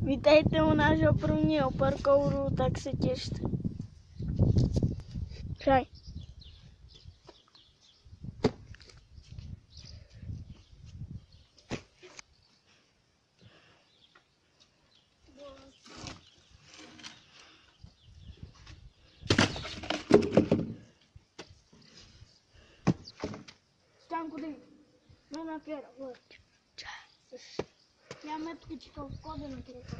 Vítejte u nášho prvního parkouru, tak se těšte. Čaj. Stanku, dej. No napěr, vole. Já metkičkou vkladu na tělo.